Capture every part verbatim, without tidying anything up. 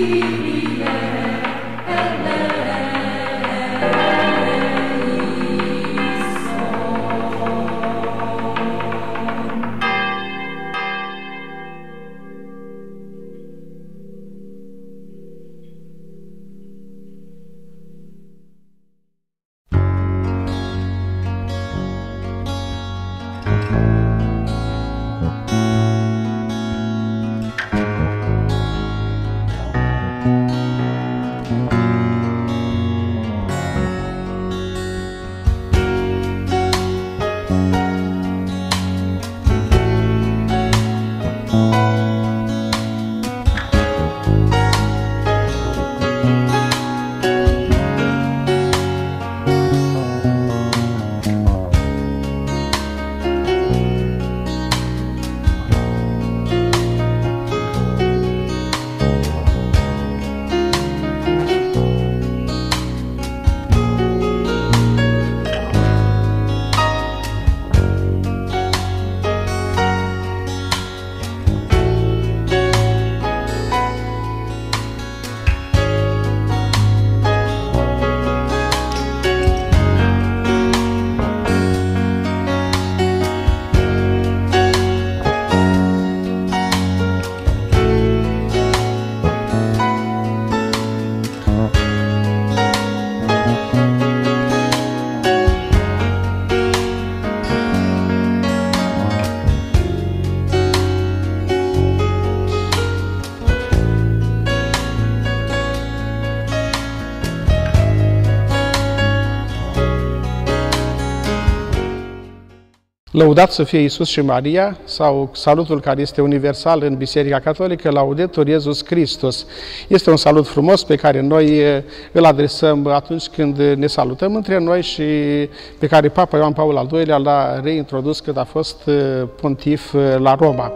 Lăudat să fie Iisus și Maria, sau salutul care este universal în Biserica Catolică, Laudetur Iesus Christus. Este un salut frumos pe care noi îl adresăm atunci când ne salutăm între noi și pe care Papa Ioan Paul al doilea l-a reintrodus când a fost pontif la Roma.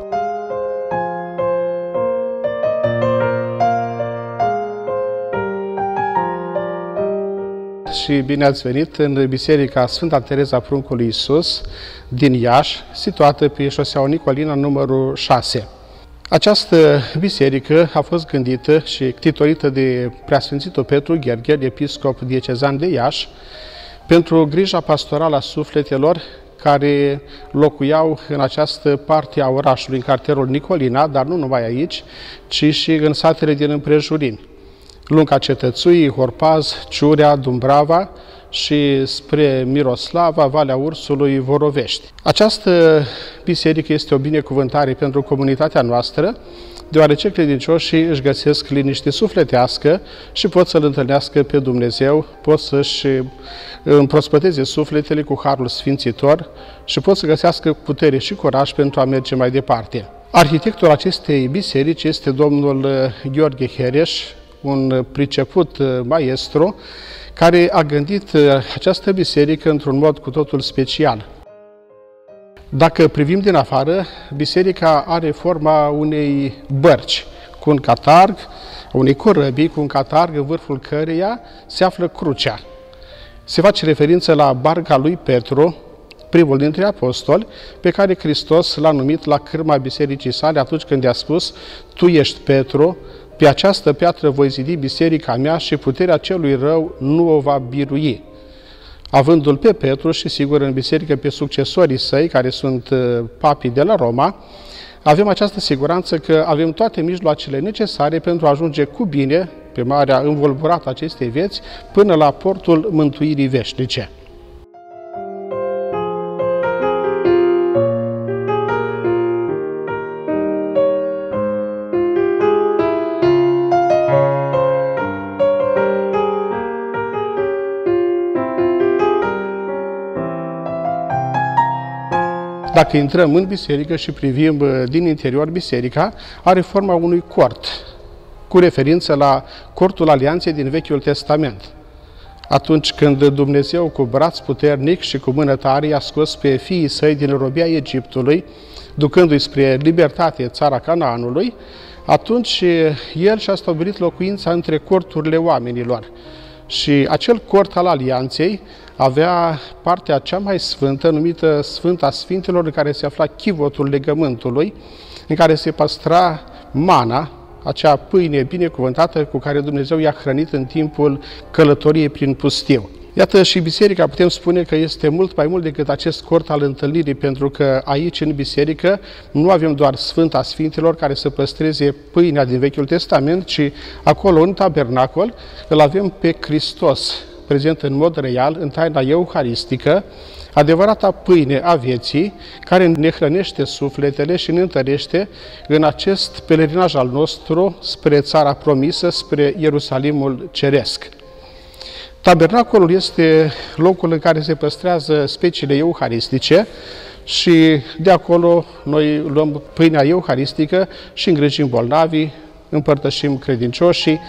Și bine ați venit în Biserica Sfânta Tereza Pruncului Iisus din Iași, situată pe șoseaua Nicolina numărul șase. Această biserică a fost gândită și ctitorită de Preasfințitul Petru Gherghel, episcop diecezan de Iași, pentru grija pastorală a sufletelor care locuiau în această parte a orașului, în cartierul Nicolina, dar nu numai aici, ci și în satele din împrejurini. Lunca Cetățuii, Horpaz, Ciurea, Dumbrava și spre Miroslava, Valea Ursului, Vorovești. Această biserică este o binecuvântare pentru comunitatea noastră, deoarece credincioșii își găsesc liniște sufletească și pot să-L întâlnească pe Dumnezeu, pot să-și împrospăteze sufletele cu harul sfințitor și pot să găsească putere și curaj pentru a merge mai departe. Arhitectul acestei biserici este domnul Gheorghe Hereș, un priceput maestru, care a gândit această biserică într-un mod cu totul special. Dacă privim din afară, biserica are forma unei bărci, cu un catarg, unei corăbii, cu un catarg în vârful căreia se află crucea. Se face referință la barca lui Petru, primul dintre apostoli, pe care Hristos l-a numit la cârma bisericii sale atunci când i-a spus: Tu ești Petru, pe această piatră voi zidi biserica mea și puterea celui rău nu o va birui. Avându-l pe Petru și, sigur, în biserică pe succesorii săi, care sunt papii de la Roma, avem această siguranță că avem toate mijloacele necesare pentru a ajunge cu bine pe marea învolburată acestei vieți până la portul mântuirii veșnice. Dacă intrăm în biserică și privim din interior biserica, are forma unui cort, cu referință la cortul alianței din Vechiul Testament. Atunci când Dumnezeu cu braț puternic și cu mână tare i-a scos pe fiii săi din robia Egiptului, ducându-i spre libertate țara Canaanului, atunci El și-a stabilit locuința între corturile oamenilor. Și acel cort al alianței avea partea cea mai sfântă, numită Sfânta Sfintelor, în care se afla chivotul legământului, în care se păstra mana, acea pâine binecuvântată cu care Dumnezeu i-a hrănit în timpul călătoriei prin pustiu. Iată, și biserica putem spune că este mult mai mult decât acest cort al întâlnirii, pentru că aici, în biserică, nu avem doar Sfânta Sfintelor care să păstreze pâinea din Vechiul Testament, ci acolo, în tabernacol, îl avem pe Hristos, prezent în mod real, în taina euharistică, adevărata pâine a vieții, care ne hrănește sufletele și ne întărește în acest pelerinaj al nostru spre țara promisă, spre Ierusalimul Ceresc. Tabernacolul este locul în care se păstrează speciile euharistice și de acolo noi luăm pâinea euharistică și îngrijim bolnavii, împărtășim credincioșii.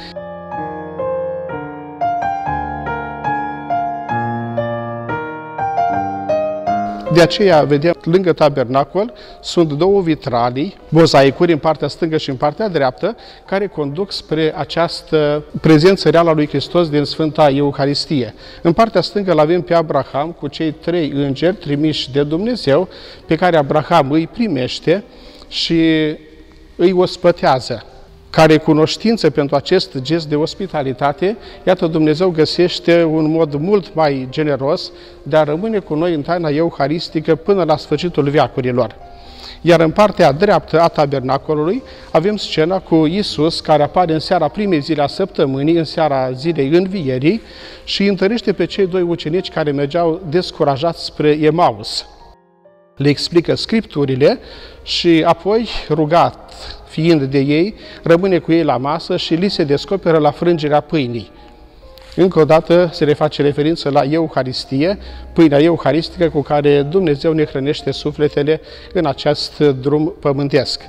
De aceea, vedem, lângă tabernacol sunt două vitralii, mozaicuri în partea stângă și în partea dreaptă, care conduc spre această prezență reală a lui Hristos din Sfânta Euharistie. În partea stângă îl avem pe Abraham cu cei trei îngeri trimiși de Dumnezeu, pe care Abraham îi primește și îi ospătează. Ca recunoștință pentru acest gest de ospitalitate, iată, Dumnezeu găsește un mod mult mai generos de a rămâne cu noi în taina euharistică până la sfârșitul veacurilor. Iar în partea dreaptă a tabernacolului avem scena cu Iisus, care apare în seara primei zile a săptămânii, în seara zilei învierii, și întărește pe cei doi ucenici care mergeau descurajați spre Emaus. Le explică Scripturile și apoi, rugat fiind de ei, rămâne cu ei la masă și li se descoperă la frângerea pâinii. Încă o dată se reface referință la Euharistie, pâinea euharistică cu care Dumnezeu ne hrănește sufletele în acest drum pământesc.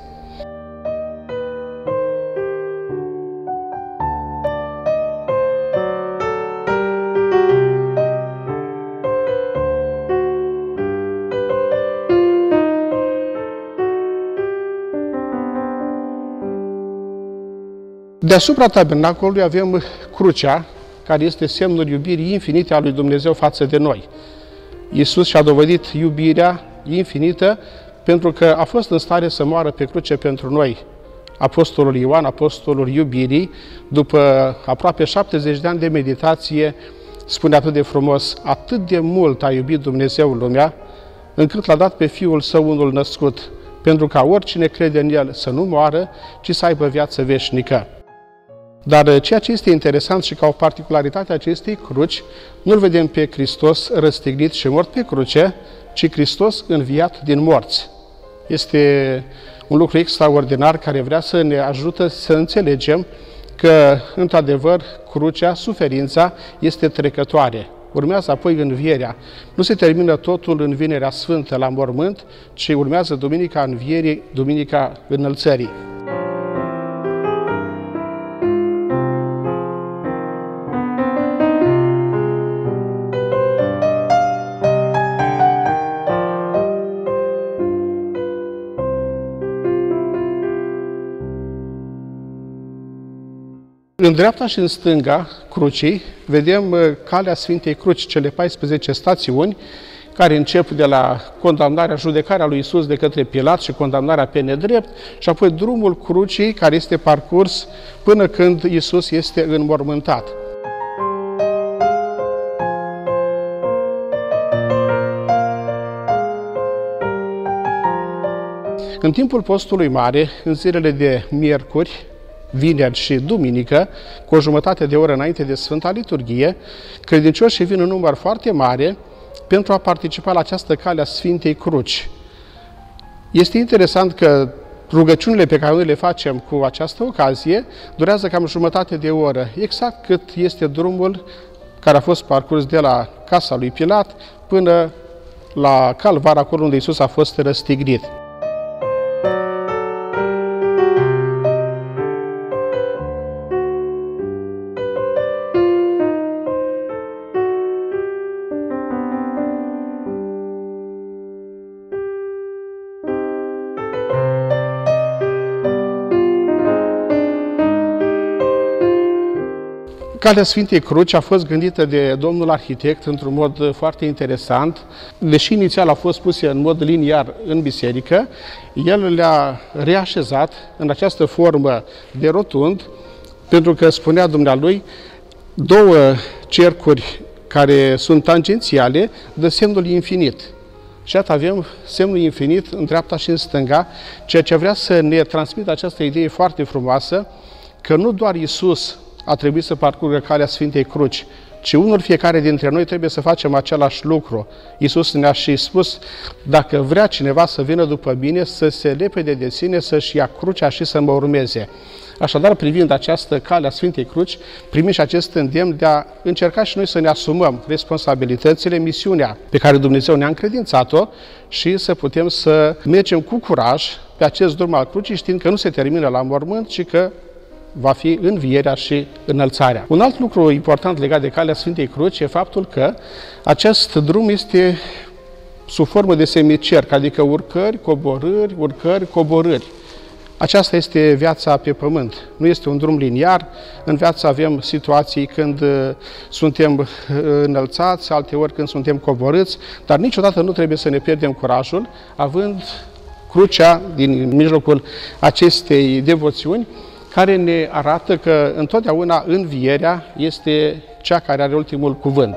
Deasupra tabernacolului avem crucea, care este semnul iubirii infinite a lui Dumnezeu față de noi. Iisus și-a dovedit iubirea infinită pentru că a fost în stare să moară pe cruce pentru noi. Apostolul Ioan, apostolul iubirii, după aproape șaptezeci de ani de meditație, spune atât de frumos: atât de mult a iubit Dumnezeu lumea, încât l-a dat pe Fiul Său unul născut, pentru ca oricine crede în El să nu moară, ci să aibă viață veșnică. Dar ceea ce este interesant și ca o particularitate a acestei cruci, nu-L vedem pe Hristos răstignit și mort pe cruce, ci Hristos înviat din morți. Este un lucru extraordinar care vrea să ne ajută să înțelegem că, într-adevăr, crucea, suferința, este trecătoare. Urmează apoi învierea. Nu se termină totul în Vinerea Sfântă la mormânt, ci urmează Duminica Învierii, Duminica Înălțării. În dreapta și în stânga crucii vedem calea Sfintei Cruci, cele paisprezece stațiuni, care încep de la condamnarea, judecarea lui Iisus de către Pilat și condamnarea pe nedrept, și apoi drumul crucii care este parcurs până când Iisus este înmormântat. În timpul postului mare, în zilele de miercuri, vineri și duminică, cu o jumătate de oră înainte de Sfânta Liturghie, credincioșii vin în număr foarte mare pentru a participa la această cale a Sfintei Cruci. Este interesant că rugăciunile pe care noi le facem cu această ocazie durează cam jumătate de oră, exact cât este drumul care a fost parcurs de la casa lui Pilat până la Calvar, acolo unde Iisus a fost răstignit. Calea Sfintei Cruci a fost gândită de domnul arhitect într-un mod foarte interesant. Deși inițial a fost puse în mod liniar în biserică, el le-a reașezat în această formă de rotund, pentru că, spunea dumnealui, două cercuri care sunt tangențiale dă semnul infinit. Și atât avem semnul infinit în dreapta și în stânga, ceea ce vrea să ne transmită această idee foarte frumoasă, că nu doar Iisus a trebuit să parcurgă calea Sfintei Cruci, ci unul fiecare dintre noi trebuie să facem același lucru. Iisus ne-a și spus, dacă vrea cineva să vină după mine, să se lepede de sine, să-și ia crucea și să mă urmeze. Așadar, privind această cale a Sfintei Cruci, primim și acest îndemn de a încerca și noi să ne asumăm responsabilitățile, misiunea pe care Dumnezeu ne-a încredințat-o și să putem să mergem cu curaj pe acest drum al crucii, știind că nu se termină la mormânt, ci că va fi învierea și înălțarea. Un alt lucru important legat de calea Sfintei Cruci e faptul că acest drum este sub formă de semicerc, adică urcări, coborâri, urcări, coborâri. Aceasta este viața pe pământ. Nu este un drum liniar. În viață avem situații când suntem înălțați, alteori când suntem coborâți, dar niciodată nu trebuie să ne pierdem curajul, având crucea din mijlocul acestei devoțiuni, care ne arată că întotdeauna învierea este cea care are ultimul cuvânt.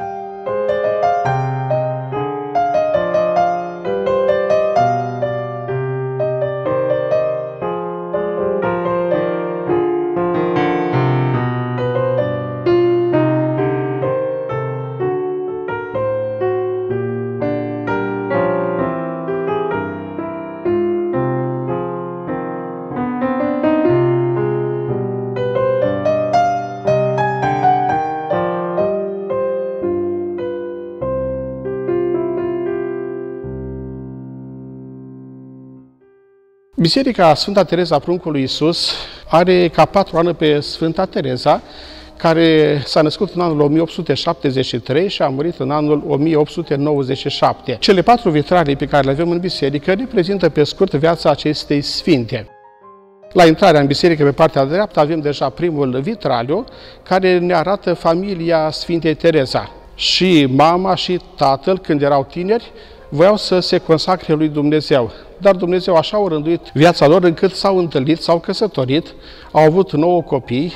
Biserica Sfânta Tereza Pruncului Iisus are ca patroană pe Sfânta Tereza, care s-a născut în anul o mie opt sute șaptezeci și trei și a murit în anul o mie opt sute nouăzeci și șapte. Cele patru vitralii pe care le avem în biserică reprezintă pe scurt viața acestei sfinte. La intrarea în biserică, pe partea dreaptă, avem deja primul vitraliu, care ne arată familia Sfintei Tereza. Și mama și tatăl, când erau tineri, voiau să se consacre lui Dumnezeu. Dar Dumnezeu așa a rânduit viața lor încât s-au întâlnit, s-au căsătorit, au avut nouă copii,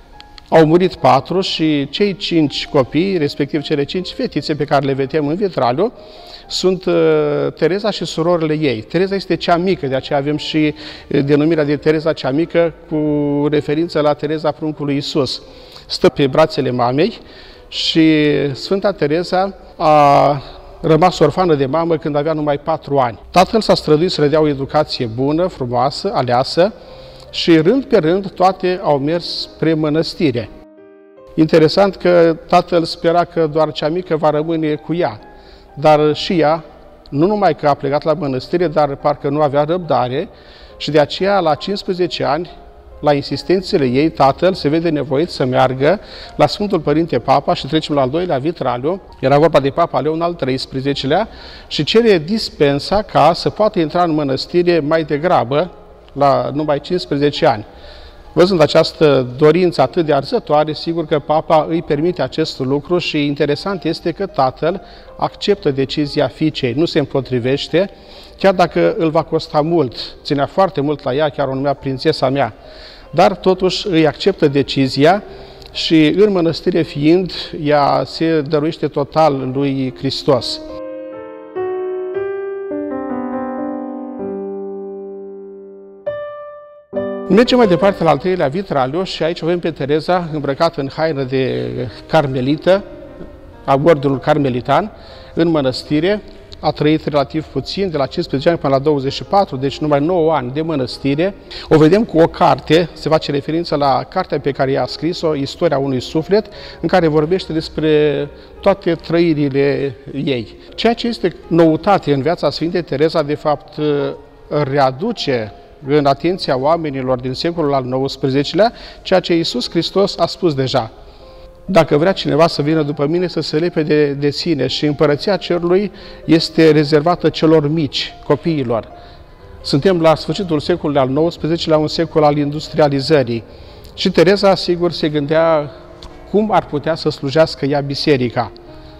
au murit patru și cei cinci copii, respectiv cele cinci fetițe pe care le vedem în vitraliu, sunt Tereza și surorile ei. Tereza este cea mică, de aceea avem și denumirea de Tereza cea mică cu referință la Tereza Pruncului Iisus. Stă pe brațele mamei și Sfânta Tereza a rămas orfană de mamă când avea numai patru ani. Tatăl s-a străduit să le dea o educație bună, frumoasă, aleasă și rând pe rând toate au mers spre mănăstire. Interesant că tatăl spera că doar cea mică va rămâne cu ea, dar și ea, nu numai că a plecat la mănăstire, dar parcă nu avea răbdare și de aceea la cincisprezece ani, la insistențele ei, tatăl se vede nevoit să meargă la Sfântul Părinte Papa și trecem la al doilea vitraliu, era vorba de Papa Leon al treisprezecelea, și cere dispensa ca să poată intra în mănăstire mai degrabă, la numai cincisprezece ani. Văzând această dorință atât de arzătoare, sigur că Papa îi permite acest lucru și interesant este că tatăl acceptă decizia fiicei, nu se împotrivește, chiar dacă îl va costa mult, ținea foarte mult la ea, chiar o numea prințesa mea, dar totuși îi acceptă decizia și în mănăstire fiind, ea se dăruiește total lui Hristos. Mergem mai departe la al treilea vitraliu și aici avem pe Tereza îmbrăcată în haină de carmelită, a ordinului carmelitan, în mănăstire. A trăit relativ puțin, de la cincisprezece ani până la douăzeci și patru, deci numai nouă ani de mănăstire. O vedem cu o carte, se face referință la cartea pe care i-a scris-o, Istoria unui suflet, în care vorbește despre toate trăirile ei. Ceea ce este noutate în viața Sfintei Tereza, de fapt, readuce în atenția oamenilor din secolul al nouăsprezecelea, ceea ce Iisus Hristos a spus deja. Dacă vrea cineva să vină după mine, să se lepede de sine, și împărăția cerului este rezervată celor mici, copiilor. Suntem la sfârșitul secolului al nouăsprezecelea, un secol al industrializării. Și Tereza, sigur, se gândea cum ar putea să slujească ea biserica.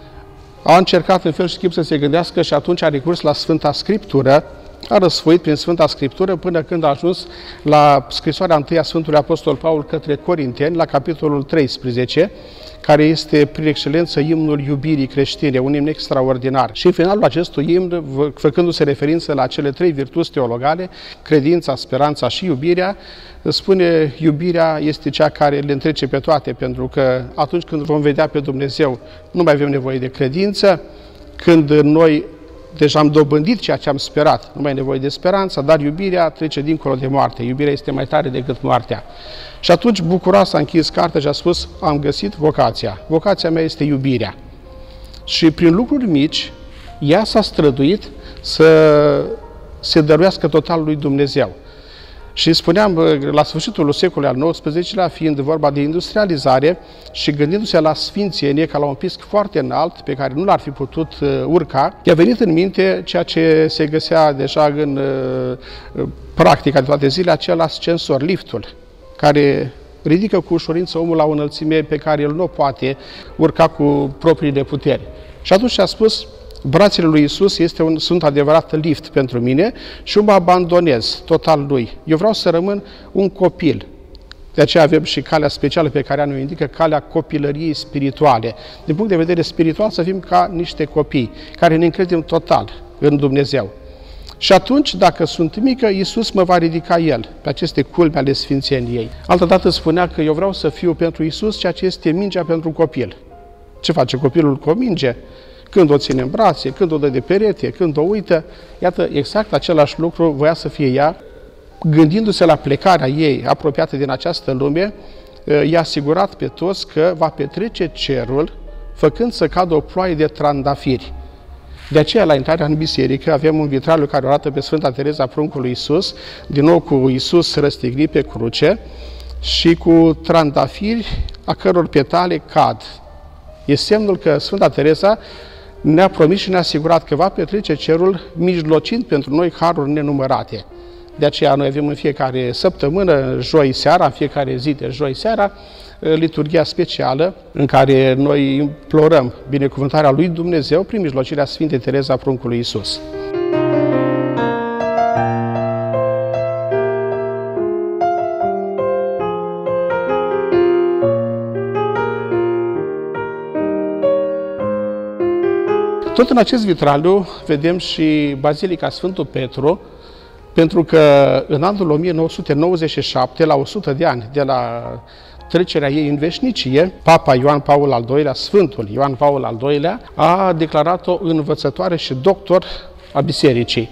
A încercat în fel și chip să se gândească și atunci a recurs la Sfânta Scriptură, a răsfoit prin Sfânta Scriptură până când a ajuns la scrisoarea întâi a Sfântului Apostol Paul către Corinteni, la capitolul treisprezece, care este prin excelență imnul iubirii creștine, un imn extraordinar. Și în finalul acestui imn, făcându-se referință la cele trei virtuți teologale, credința, speranța și iubirea, spune iubirea este cea care le întrece pe toate, pentru că atunci când vom vedea pe Dumnezeu, nu mai avem nevoie de credință, când noi deja am dobândit ceea ce am sperat, nu mai e nevoie de speranță, dar iubirea trece dincolo de moarte. Iubirea este mai tare decât moartea. Și atunci, bucuros, a închis cartea și a spus, am găsit vocația. Vocația mea este iubirea. Și prin lucruri mici, ea s-a străduit să se dăruiască total lui Dumnezeu. Și spuneam, la sfârșitul secolului al nouăsprezecelea, fiind vorba de industrializare și gândindu-se la sfințenie ca la un pisc foarte înalt pe care nu l-ar fi putut urca, i-a venit în minte ceea ce se găsea deja în practica de toate zilele, acel ascensor, liftul, care ridică cu ușurință omul la o înălțime pe care el nu o poate urca cu propriile puteri. Și atunci a spus, brațele lui Iisus este un, sunt adevărat lift pentru mine și eu mă abandonez total lui. Eu vreau să rămân un copil. De aceea avem și calea specială pe care ne indică calea copilăriei spirituale. Din punct de vedere spiritual să fim ca niște copii care ne încredem total în Dumnezeu. Și atunci, dacă sunt mică, Iisus mă va ridica El pe aceste culme ale sfințeniei. Altădată spunea că eu vreau să fiu pentru Iisus ceea ce este mingea pentru copil. Ce face copilul cu o minge? Când o ține în brațe, când o dă de perete, când o uită, iată, exact același lucru voia să fie ea, gândindu-se la plecarea ei apropiată din această lume, i-a asigurat pe toți că va petrece cerul, făcând să cadă o ploaie de trandafiri. De aceea, la intrarea în biserică, avem un vitraliu care o arată pe Sfânta Tereza Pruncului Iisus, din nou cu Iisus răstignit pe cruce și cu trandafiri a căror petale cad. E semnul că Sfânta Tereza ne-a promis și ne-a asigurat că va petrece cerul mijlocind pentru noi haruri nenumărate. De aceea noi avem în fiecare săptămână, joi seara, în fiecare zi de joi seara, liturghia specială în care noi implorăm binecuvântarea lui Dumnezeu prin mijlocirea Sfintei Tereza Pruncului Iisus. Tot în acest vitraliu vedem și Bazilica Sfântul Petru, pentru că în anul o mie nouă sute nouăzeci și șapte, la o sută de ani de la trecerea ei în veșnicie, Papa Ioan Paul al doilea, Sfântul Ioan Paul al doilea, a declarat-o învățătoare și doctor a bisericii.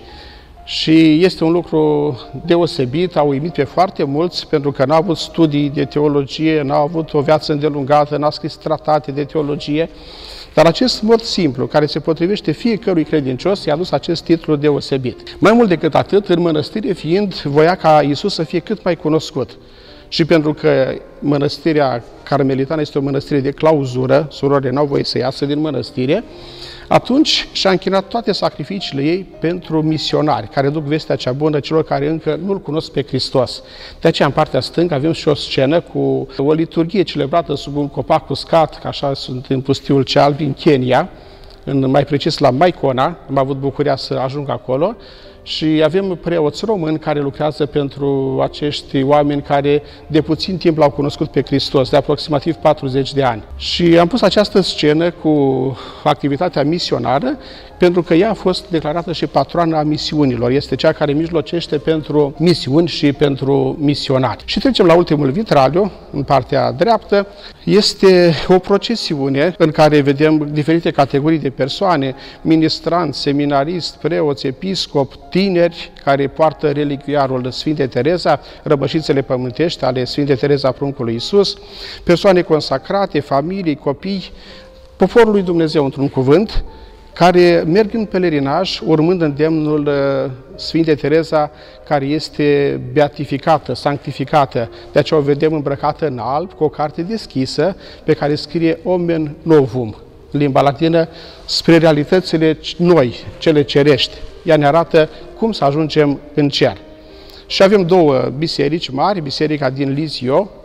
Și este un lucru deosebit, a uimit pe foarte mulți, pentru că n-au avut studii de teologie, n-au avut o viață îndelungată, n-au scris tratate de teologie, dar acest mod simplu, care se potrivește fiecărui credincios, i-a dus acest titlu deosebit. Mai mult decât atât, în mănăstire fiind, voia ca Iisus să fie cât mai cunoscut. Și pentru că mănăstirea carmelitană este o mănăstire de clauzură, surorile n-au voie să iasă din mănăstire, atunci și-a închinat toate sacrificiile ei pentru misionari, care duc vestea cea bună celor care încă nu-L cunosc pe Hristos. De aceea, în partea stângă, avem și o scenă cu o liturghie celebrată sub un copac uscat, că așa sunt în pustiul Cealbi, în Kenya, în, mai precis la Maicona, am avut bucuria să ajung acolo, și avem preoți români care lucrează pentru acești oameni care de puțin timp l-au cunoscut pe Hristos, de aproximativ patruzeci de ani. Și am pus această scenă cu activitatea misionară, pentru că ea a fost declarată și patroana a misiunilor. Este cea care mijlocește pentru misiuni și pentru misionari. Și trecem la ultimul vitraliu, în partea dreaptă. Este o procesiune în care vedem diferite categorii de persoane, ministranți, seminaristi, preoți, episcop, tineri care poartă reliquiarul Sfintei Tereza, răbășițele pământești ale Sfintei Tereza Pruncului Iisus, persoane consacrate, familii, copii, poporul lui Dumnezeu într-un cuvânt, care merg în pelerinaj urmând îndemnul Sfintei Tereza, care este beatificată, sanctificată. De aceea o vedem îmbrăcată în alb, cu o carte deschisă, pe care scrie Omen Novum, limba latină, spre realitățile noi, cele cerești. Ea ne arată cum să ajungem în cer. Și avem două biserici mari, biserica din Lizio,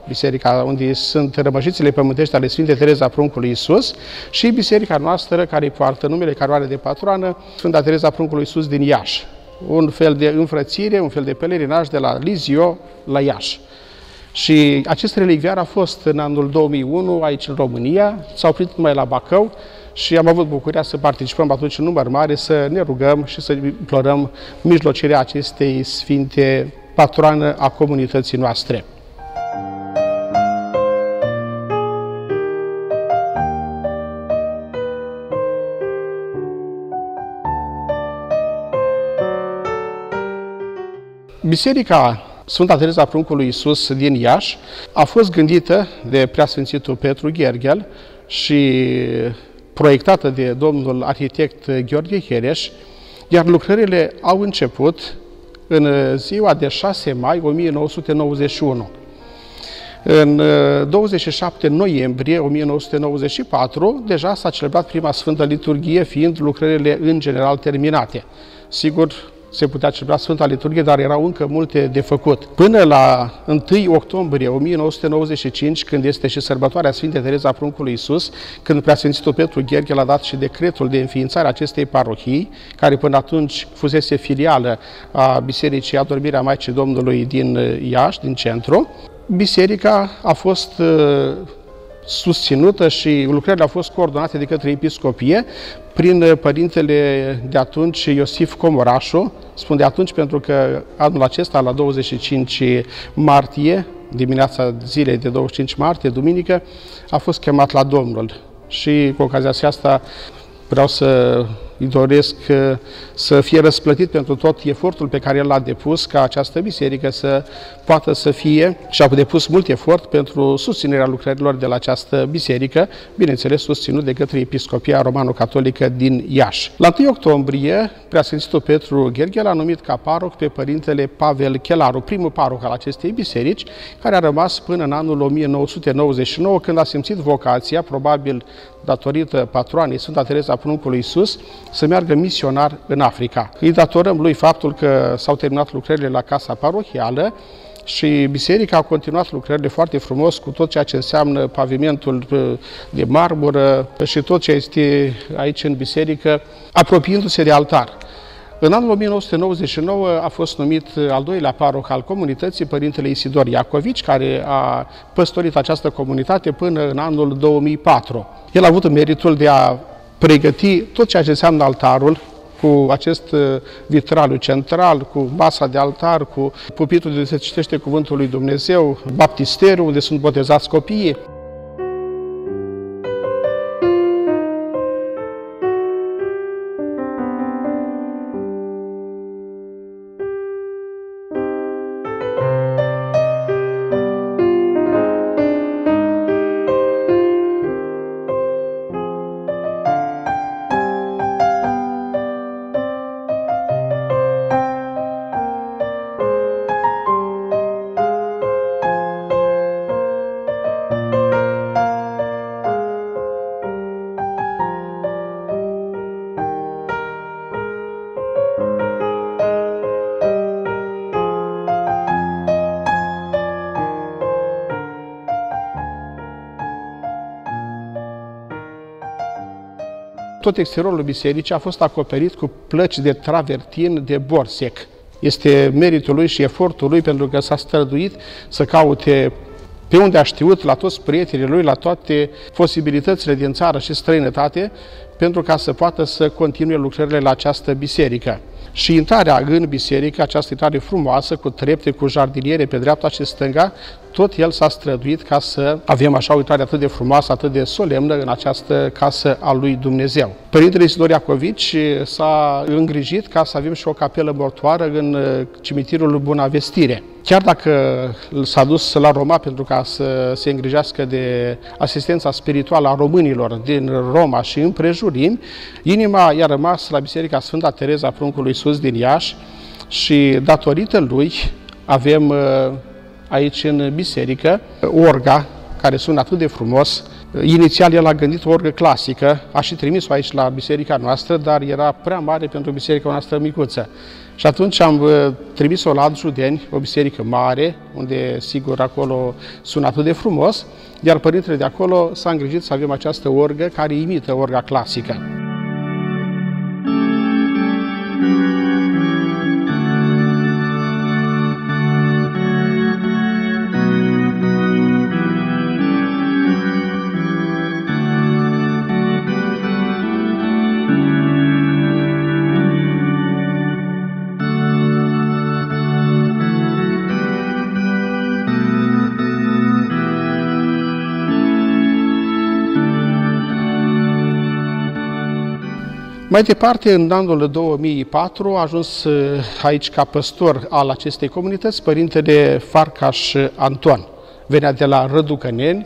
biserica unde sunt rămășițele pământești ale Sfintei Tereza Pruncului Iisus, și biserica noastră care poartă numele, care are de patroană Sfânta Tereza Pruncului Iisus din Iași. Un fel de înfrățire, un fel de pelerinaj de la Lizio la Iași. Și acest relicviar a fost în anul două mii unu aici în România, s-a oprit numai la Bacău și am avut bucuria să participăm atunci în număr mare, să ne rugăm și să implorăm mijlocirea acestei sfinte patroană a comunității noastre. Biserica Sfânta Tereza Pruncului Iisus din Iași a fost gândită de Preasfințitul Petru Gherghel și proiectată de domnul arhitect Gheorghe Hereș, iar lucrările au început în ziua de șase mai o mie nouă sute nouăzeci și unu. În douăzeci și șapte noiembrie o mie nouă sute nouăzeci și patru, deja s-a celebrat prima Sfântă Liturghie, fiind lucrările în general terminate. Sigur, se putea celebra Sfânta Liturghie, dar erau încă multe de făcut. Până la întâi octombrie o mie nouă sute nouăzeci și cinci, când este și sărbătoarea Sfintei Tereza Pruncului Iisus, când Preasfințitul Petru Gherghel a dat și decretul de înființare a acestei parohii, care până atunci fusese filială a Bisericii Adormirea Maicii Domnului din Iași, din centru, biserica a fost susținută și lucrările au fost coordonate de către episcopie prin părintele de atunci Iosif Comorașu. Spun de atunci pentru că anul acesta, la douăzeci și cinci martie, dimineața zilei de douăzeci și cinci martie, duminică, a fost chemat la Domnul. Și cu ocazia asta vreau să îi doresc să fie răsplătit pentru tot efortul pe care el l-a depus ca această biserică să poată să fie, și a depus mult efort pentru susținerea lucrărilor de la această biserică, bineînțeles susținut de către Episcopia Romano-Catolică din Iași. La întâi octombrie, Preasfințitul Petru Gherghel a numit ca paroh pe părintele Pavel Chelaru, primul paroh al acestei biserici, care a rămas până în anul o mie nouă sute nouăzeci și nouă, când a simțit vocația, probabil datorită patroanei Sfânta Tereza Pruncului Iisus, să meargă misionar în Africa. Îi datorăm lui faptul că s-au terminat lucrările la casa parohială și biserica a continuat lucrările foarte frumos cu tot ceea ce înseamnă pavimentul de marmură și tot ce este aici în biserică, apropiindu-se de altar. În anul o mie nouă sute nouăzeci și nouă a fost numit al doilea paroh al comunității, părintele Isidor Iacovici, care a păstorit această comunitate până în anul două mii patru. El a avut meritul de a pregăti tot ceea ce înseamnă altarul, cu acest vitraliu central, cu masa de altar, cu pupitrul de se citește Cuvântul lui Dumnezeu, baptisterul unde sunt botezați copiii. Tot exteriorul bisericii a fost acoperit cu plăci de travertin de bor sec. Este meritul lui și efortul lui, pentru că s-a străduit să caute pe unde a știut, la toți prietenii lui, la toate posibilitățile din țară și străinătate, pentru ca să poată să continue lucrările la această biserică. Și intrarea în biserică, această intrare frumoasă, cu trepte, cu jardiniere pe dreapta și stânga, tot el s-a străduit ca să avem așa o intrare atât de frumoasă, atât de solemnă în această casă a lui Dumnezeu. Părintele Isidor Iacovici s-a îngrijit ca să avem și o capelă mortoară în cimitirul Bunavestire. Chiar dacă s-a dus la Roma pentru ca să se îngrijească de asistența spirituală a românilor din Roma și împrejurimi, inima i-a rămas la Biserica Sfânta Tereza Pruncului Iisus din Iași și datorită lui avem aici în biserică orga care sună atât de frumos. Inițial el a gândit o orgă clasică, a și trimis-o aici la biserica noastră, dar era prea mare pentru biserica noastră micuță. Și atunci am trimis-o la Judeni, o biserică mare, unde sigur acolo sună atât de frumos, iar părintele de acolo s-a îngrijit să avem această orgă care imită orga clasică. Mai departe, în anul două mii patru, a ajuns aici ca păstor al acestei comunități părintele Farcaș Anton. Venea de la Răducăneni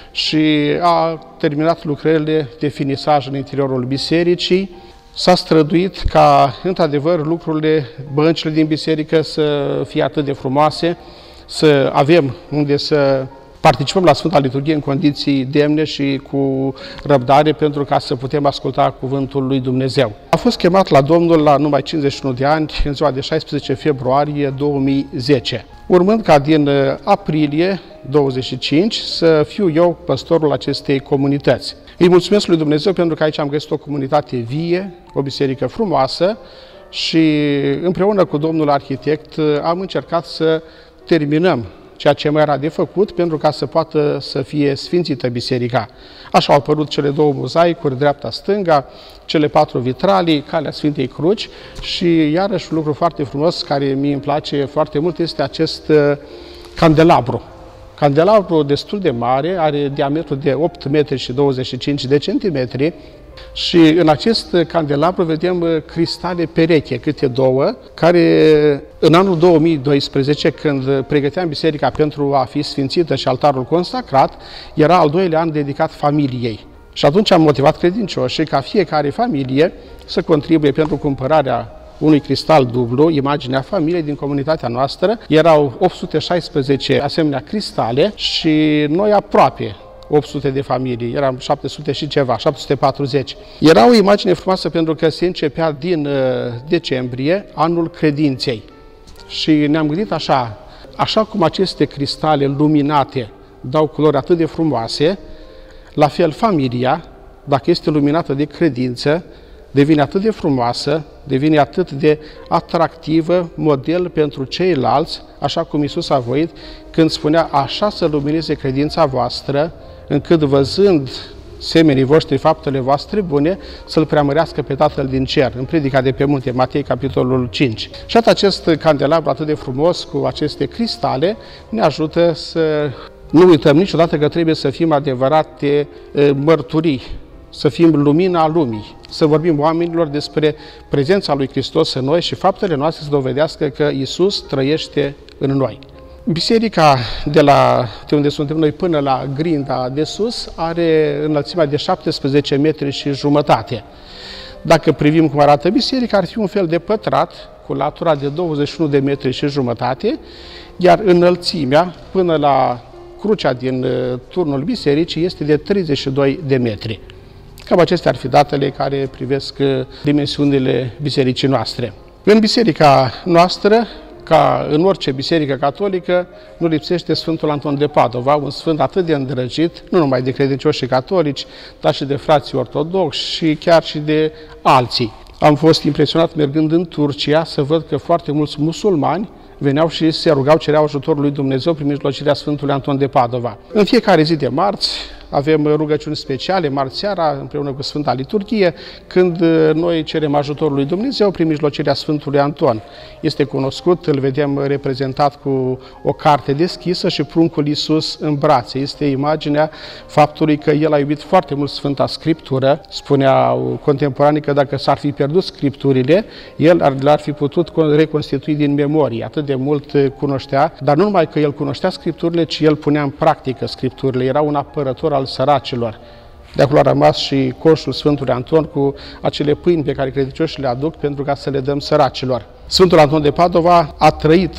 și a terminat lucrările de finisaj în interiorul bisericii. S-a străduit ca, într-adevăr, lucrurile, băncile din biserică să fie atât de frumoase, să avem unde să participăm la Sfânta Liturghie în condiții demne și cu răbdare pentru ca să putem asculta Cuvântul lui Dumnezeu. A fost chemat la Domnul la numai cincizeci și unu de ani, în ziua de șaisprezece februarie două mii zece, urmând ca din aprilie douăzeci și cinci să fiu eu păstorul acestei comunități. Îi mulțumesc lui Dumnezeu pentru că aici am găsit o comunitate vie, o biserică frumoasă și împreună cu domnul arhitect am încercat să terminăm ceea ce mai era de făcut pentru ca să poată să fie sfințită biserica. Așa au apărut cele două mozaicuri, dreapta-stânga, cele patru vitralii, calea Sfintei Cruci și iarăși un lucru foarte frumos care mi îmi place foarte mult este acest candelabru. Candelabru destul de mare, are diametru de opt metri și douăzeci și cinci de centimetri și în acest candelabru vedem cristale pereche, câte două, care în anul două mii doisprezece, când pregăteam biserica pentru a fi sfințită și altarul consacrat, era al doilea an dedicat familiei. Și atunci am motivat credincioșii ca fiecare familie să contribuie pentru cumpărarea unui cristal dublu, imaginea familiei din comunitatea noastră. Erau opt sute șaisprezece asemenea cristale și noi aproape opt sute de familii, eram șapte sute și ceva, șapte sute patruzeci. Era o imagine frumoasă pentru că se începea din uh, decembrie, anul credinței. Și ne-am gândit așa, așa cum aceste cristale luminate dau culori atât de frumoase, la fel familia, dacă este luminată de credință, devine atât de frumoasă, devine atât de atractivă, model pentru ceilalți, așa cum Iisus a voit când spunea așa să lumineze credința voastră, încât văzând semenii voștri faptele voastre bune, să-L preamărească pe Tatăl din cer, în predica de pe munte, Matei, capitolul cinci. Și atât acest candelabru atât de frumos, cu aceste cristale, ne ajută să nu uităm niciodată că trebuie să fim adevărate mărturii, să fim lumina lumii, să vorbim oamenilor despre prezența lui Hristos în noi și faptele noastre să dovedească că Iisus trăiește în noi. Biserica de, la, de unde suntem noi până la grinda de sus are înălțimea de șaptesprezece metri și jumătate. Dacă privim cum arată biserica, ar fi un fel de pătrat cu latura de douăzeci și unu de metri și jumătate, iar înălțimea până la crucea din turnul bisericii este de treizeci și doi de metri. Cam acestea ar fi datele care privesc dimensiunile bisericii noastre. În biserica noastră, ca în orice biserică catolică, nu lipsește Sfântul Anton de Padova, un sfânt atât de îndrăgit, nu numai de credincioșii catolici, dar și de frații ortodoxi și chiar și de alții. Am fost impresionat mergând în Turcia să văd că foarte mulți musulmani veneau și se rugau, cereau ajutorul lui Dumnezeu prin mijlocirea Sfântului Anton de Padova. În fiecare zi de marți avem rugăciuni speciale, marți seara, împreună cu Sfânta Liturghie, când noi cerem ajutorul lui Dumnezeu prin mijlocirea Sfântului Anton. Este cunoscut, îl vedem reprezentat cu o carte deschisă și pruncul Iisus în brațe. Este imaginea faptului că el a iubit foarte mult Sfânta Scriptură. Spuneau contemporanii că dacă s-ar fi pierdut Scripturile, el le-ar fi putut reconstitui din memorie. Atât de mult cunoștea, dar nu numai că el cunoștea Scripturile, ci el punea în practică Scripturile. Era un apărător al săracilor. De acolo a rămas și coșul Sfântului Anton cu acele pâini pe care credincioșii le aduc pentru ca să le dăm săracilor. Sfântul Anton de Padova a trăit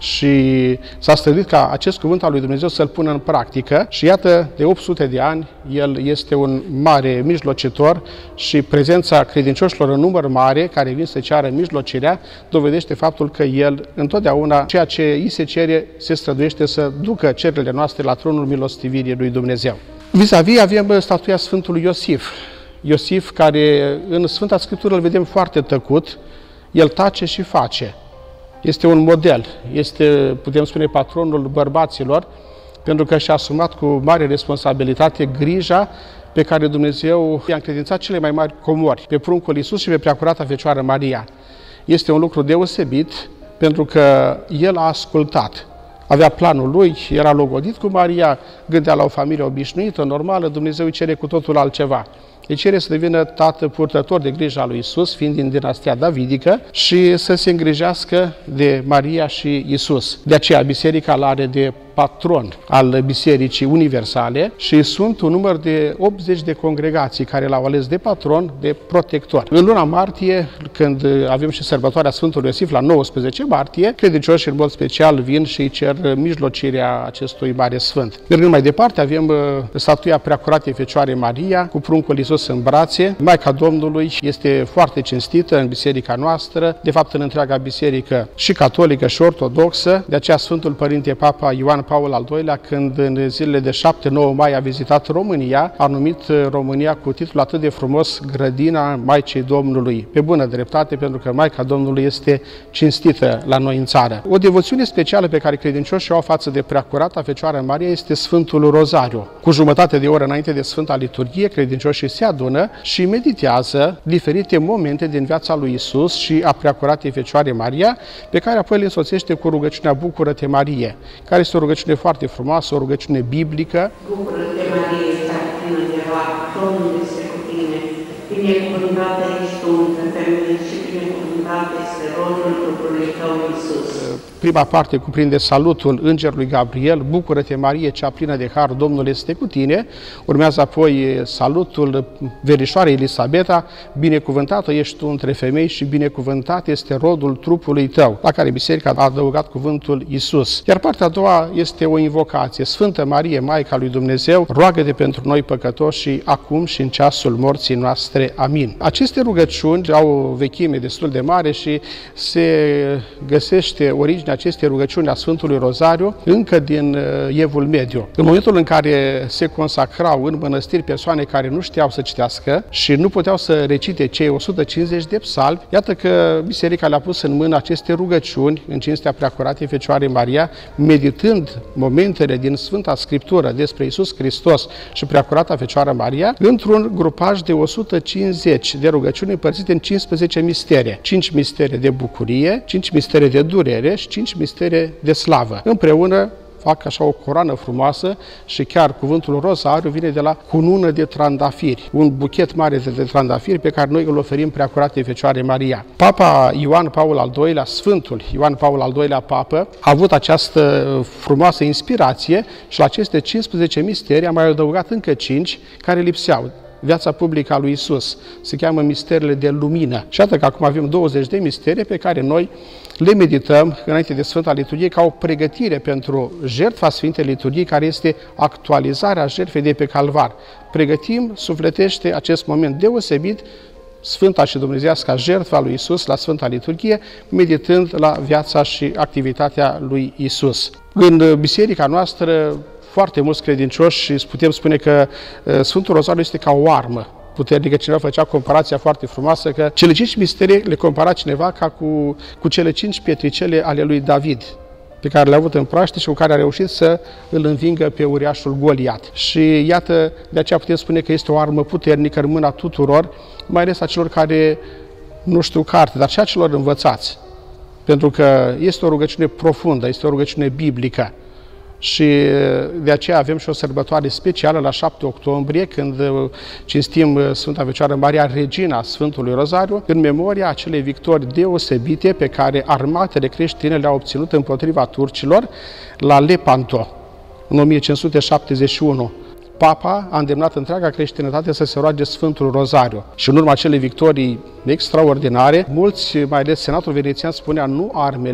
și s-a străduit ca acest cuvânt al lui Dumnezeu să-l pună în practică și iată, de opt sute de ani, el este un mare mijlocitor și prezența credincioșilor în număr mare, care vin să ceară mijlocirea, dovedește faptul că el întotdeauna, ceea ce îi se cere, se străduiește să ducă cererile noastre la tronul milostivirii lui Dumnezeu. Vis-a-vis avem statuia Sfântului Iosif. Iosif, care în Sfânta Scriptură îl vedem foarte tăcut, el tace și face. Este un model, este, putem spune, patronul bărbaților, pentru că și-a asumat cu mare responsabilitate grija pe care Dumnezeu i-a încredințat cele mai mari comori, pe pruncul Iisus și pe Preacurata Fecioară Maria. Este un lucru deosebit, pentru că el a ascultat. Avea planul lui, era logodit cu Maria, gândea la o familie obișnuită, normală, Dumnezeu îi cere cu totul altceva. Îi cere să devină tată purtător de grijă a lui Iisus, fiind din dinastia davidică, și să se îngrijească de Maria și Iisus. De aceea biserica îl are de patron al Bisericii Universale și sunt un număr de optzeci de congregații care l-au ales de patron, de protector. În luna martie, când avem și sărbătoarea Sfântului Iosif, la nouăsprezece martie, credincioșii în mod special vin și îi cer mijlocirea acestui mare sfânt. Mergând mai departe, avem statuia Preacuratei Fecioare Maria, cu pruncul Iisus în brațe. Maica Domnului este foarte cinstită în biserica noastră, de fapt în întreaga biserică și catolică și ortodoxă. De aceea Sfântul Părinte Papa Ioan Paul al doilea, când în zilele de șapte nouă mai a vizitat România, a numit România cu titlul atât de frumos Grădina Maicii Domnului. Pe bună dreptate, pentru că Maica Domnului este cinstită la noi în țară. O devoțiune specială pe care credincioșii o au față de Preacurata Fecioară Maria este Sfântul Rozariu. Cu jumătate de oră înainte de Sfânta Liturghie, credincioșii se adună și meditează diferite momente din viața lui Isus și a Preacuratei Fecioare Maria, pe care apoi le însoțește cu rugăciunea Bucură-te, Marie, care este o rugăciune foarte frumoasă, o rugăciune biblică. Bucură-te, Marie, stai plină de har, Domnul este cu tine, binecuvântată ești tu între femei și binecuvântat este rodul trupului tău, Iisus. Prima parte cuprinde salutul îngerului Gabriel, Bucură-te, Marie, cea plină de har, Domnul este cu tine. Urmează apoi salutul verișoarei Elisabeta, binecuvântată ești tu între femei și binecuvântat este rodul trupului tău, la care biserica a adăugat cuvântul Iisus. Iar partea a doua este o invocație. Sfântă Marie, Maica lui Dumnezeu, roagă-te pentru noi păcătoși acum și în ceasul morții noastre. Amin. Aceste rugăciuni au o vechime destul de mare și se găsește originea acestei rugăciuni a Sfântului Rozariu încă din Evul Mediu. În momentul în care se consacrau în mănăstiri persoane care nu știau să citească și nu puteau să recite cei o sută cincizeci de psalmi, iată că biserica le-a pus în mână aceste rugăciuni în cinstea Preacuratei Fecioare Maria, meditând momentele din Sfânta Scriptură despre Iisus Hristos și Preacurata Fecioară Maria, într-un grupaj de o sută cincizeci de rugăciuni împărțite în cincisprezece mistere. cinci mistere de bucurie, cinci mistere de durere și cinci mistere de slavă. Împreună fac așa o coroană frumoasă și chiar cuvântul rozariu vine de la cunună de trandafiri, un buchet mare de trandafiri pe care noi îl oferim Preacuratei Fecioare Maria. Papa Ioan Paul al doilea, Sfântul Ioan Paul al doilea Papă, a avut această frumoasă inspirație și la aceste cincisprezece misteri a mai adăugat încă cinci care lipseau. Viața publică a lui Isus se cheamă misterele de lumină. Și iată că acum avem douăzeci de mistere pe care noi le medităm înainte de Sfânta Liturghie ca o pregătire pentru jertfa Sfintei Liturghii, care este actualizarea jertfei de pe Calvar. Pregătim sufletește acest moment deosebit, Sfânta și Dumnezeiasca jertfa lui Isus la Sfânta Liturghie, meditând la viața și activitatea lui Isus. În biserica noastră, foarte mulți credincioși și putem spune că Sfântul Rozariu este ca o armă puternică. Cineva făcea comparația foarte frumoasă că cele cinci misterii le compara cineva ca cu, cu cele cinci pietricele ale lui David, pe care le-a avut în praște și cu care a reușit să îl învingă pe uriașul Goliat. Și iată, de aceea putem spune că este o armă puternică în mâna tuturor, mai ales a celor care nu știu carte, dar și a celor învățați. Pentru că este o rugăciune profundă, este o rugăciune biblică. Și de aceea avem și o sărbătoare specială la șapte octombrie, când cinstim Sfânta Fecioară Maria, Regina Sfântului Rozariu, în memoria acelei victorii deosebite pe care armatele creștine le-au obținut împotriva turcilor la Lepanto, în o mie cinci sute șaptezeci și unu. Papa a îndemnat întreaga creștinătate să se roage Sfântul Rozariu. Și în urma acelei victorii extraordinare, mulți, mai ales Senatul Venețian, spunea nu armele,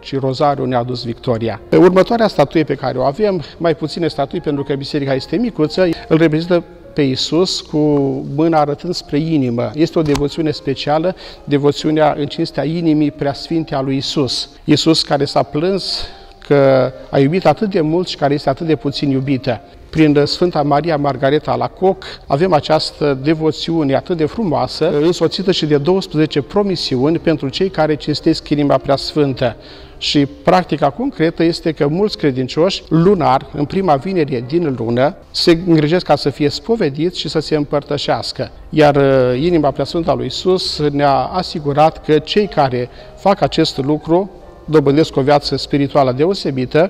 ci rozariul ne-a adus victoria. Următoarea statuie pe care o avem, mai puține statui pentru că biserica este micuță, îl reprezintă pe Iisus cu mâna arătând spre inimă. Este o devoțiune specială, devoțiunea în cinstea inimii preasfinte a lui Iisus. Iisus care s-a plâns că a iubit atât de mult și care este atât de puțin iubită. Prin Sfânta Maria Margareta Alacoc avem această devoțiune atât de frumoasă, însoțită și de douăsprezece promisiuni pentru cei care cinstesc inima preasfântă. Și practica concretă este că mulți credincioși, lunar, în prima vineri din lună, se îngrijesc ca să fie spovediți și să se împărtășească. Iar inima preasfântă a lui Iisus ne-a asigurat că cei care fac acest lucru dobândesc o viață spirituală deosebită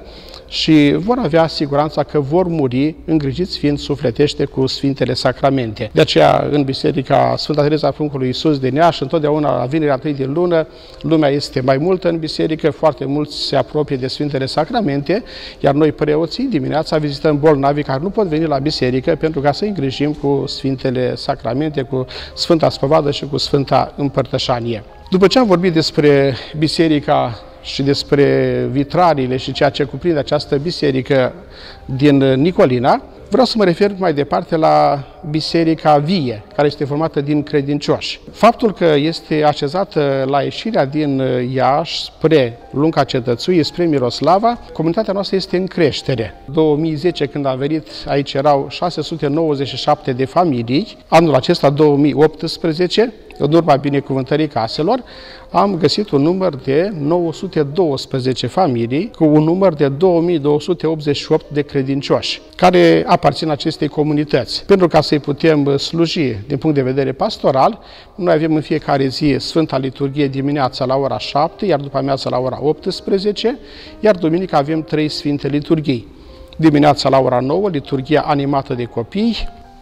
și vor avea siguranța că vor muri îngrijiți fiind sufletește cu Sfintele Sacramente. De aceea, în Biserica Sfânta Tereza a Pruncului Iisus din Iași, întotdeauna la vinerea întâi din lună, lumea este mai multă în biserică, foarte mulți se apropie de Sfintele Sacramente, iar noi, preoții, dimineața vizităm bolnavii care nu pot veni la biserică pentru ca să îngrijim cu Sfintele Sacramente, cu Sfânta Spăvadă și cu Sfânta Împărtășanie. După ce am vorbit despre biserica și despre vitrariile și ceea ce cuprinde această biserică din Nicolina, vreau să mă refer mai departe la Biserica Vie, care este formată din credincioși. Faptul că este așezată la ieșirea din Iași spre Lunca Cetățuii, spre Miroslava, comunitatea noastră este în creștere. În două mii zece, când am venit, aici erau șase sute nouăzeci și șapte de familii. Anul acesta, două mii optsprezece, în urma binecuvântării caselor, am găsit un număr de nouă sute douăsprezece familii, cu un număr de două mii două sute optzeci și opt de credincioși, care aparțin acestei comunități. Pentru ca să-i putem sluji din punct de vedere pastoral, noi avem în fiecare zi Sfânta Liturghie dimineața la ora șapte, iar după amiază la ora optsprezece, iar duminică avem trei Sfinte Liturghii. Dimineața la ora nouă, liturghia animată de copii.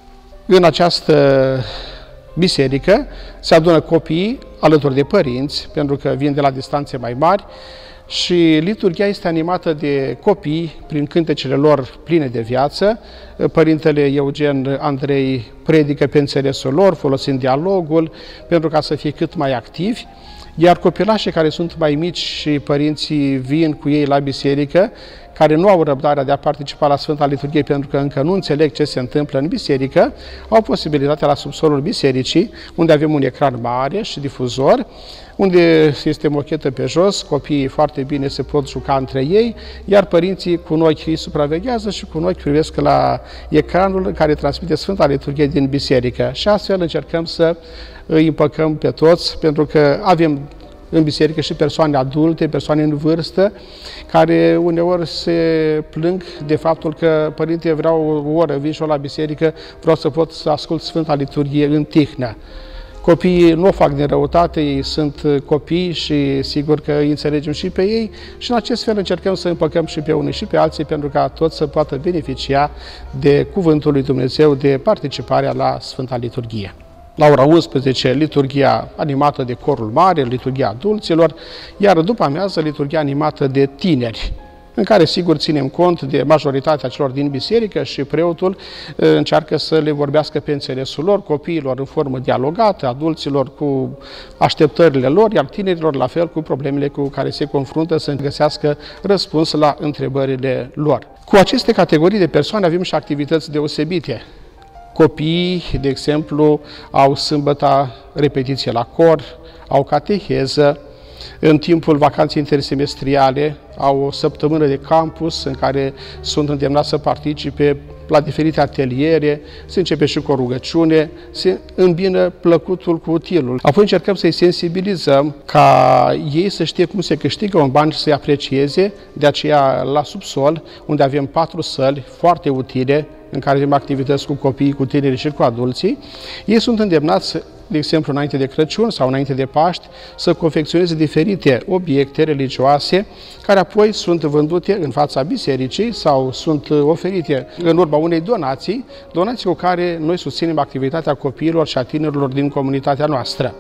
În această biserică se adună copiii alături de părinți, pentru că vin de la distanțe mai mari, și liturghia este animată de copii prin cântecele lor pline de viață. Părintele Eugen Andrei predică pe înțelesul lor, folosind dialogul, pentru ca să fie cât mai activi. Iar copilașii care sunt mai mici și părinții vin cu ei la biserică, care nu au răbdarea de a participa la Sfânta Liturghie pentru că încă nu înțeleg ce se întâmplă în biserică, au posibilitatea la subsolul bisericii, unde avem un ecran mare și difuzor, unde este mochetă pe jos, copiii foarte bine se pot juca între ei, iar părinții cu un ochi îi supraveghează și cu un ochi privesc la ecranul care transmite Sfânta Liturghie din biserică. Și astfel încercăm să îi împăcăm pe toți, pentru că avem în biserică și persoane adulte, persoane în vârstă, care uneori se plâng de faptul că, părinte, vreau o oră, vin și eu la biserică, vreau să pot să ascult Sfânta Liturghie în tihnă. Copiii nu o fac din răutate, ei sunt copii și sigur că îi înțelegem și pe ei și în acest fel încercăm să împăcăm și pe unii și pe alții pentru ca toți să poată beneficia de Cuvântul lui Dumnezeu, de participarea la Sfânta Liturghie. La ora unsprezece, liturghia animată de corul mare, liturghia adulților, iar după amiază, liturghia animată de tineri, în care, sigur, ținem cont de majoritatea celor din biserică și preotul încearcă să le vorbească pe înțelesul lor, copiilor în formă dialogată, adulților cu așteptările lor, iar tinerilor la fel cu problemele cu care se confruntă să găsească răspuns la întrebările lor. Cu aceste categorii de persoane avem și activități deosebite. Copiii, de exemplu, au sâmbăta repetiție la cor, au cateheză, în timpul vacanței intersemestriale au o săptămână de campus în care sunt îndemnați să participe la diferite ateliere, se începe și cu o rugăciune, se îmbină plăcutul cu utilul. Apoi încercăm să-i sensibilizăm ca ei să știe cum se câștigă un ban și să-i aprecieze, de aceea la subsol, unde avem patru săli foarte utile, în care avem activități cu copiii, cu tinerii și cu adulții, ei sunt îndemnați, de exemplu, înainte de Crăciun sau înainte de Paști, să confecționeze diferite obiecte religioase, care apoi sunt vândute în fața bisericii sau sunt oferite în urma unei donații, donații cu care noi susținem activitatea copiilor și a tinerilor din comunitatea noastră.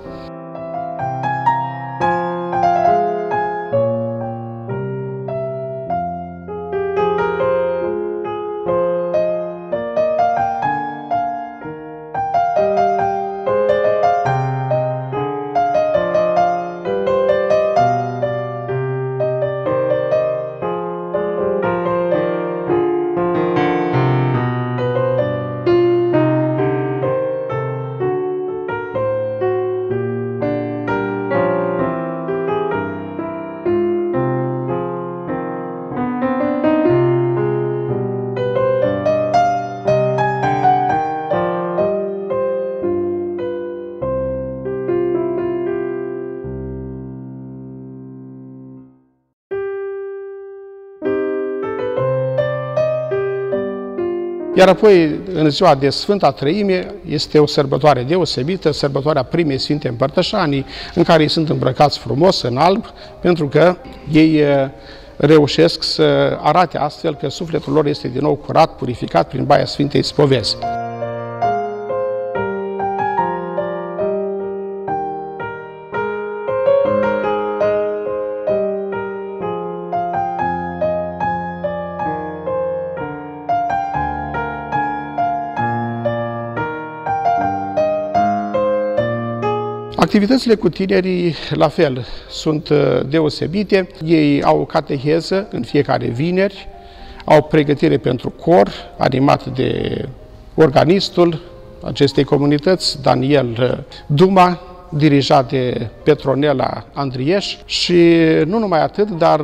Iar apoi, în ziua de Sfânta Treime, este o sărbătoare deosebită, sărbătoarea primei Sfinte Împărtășanii, în care ei sunt îmbrăcați frumos, în alb, pentru că ei reușesc să arate astfel că sufletul lor este din nou curat, purificat prin baia Sfintei Spovezi. Activitățile cu tinerii, la fel, sunt deosebite. Ei au o cateheză în fiecare vineri, au pregătire pentru cor, animat de organistul acestei comunități, Daniel Duma, dirijat de Petronela Andrieș, și nu numai atât, dar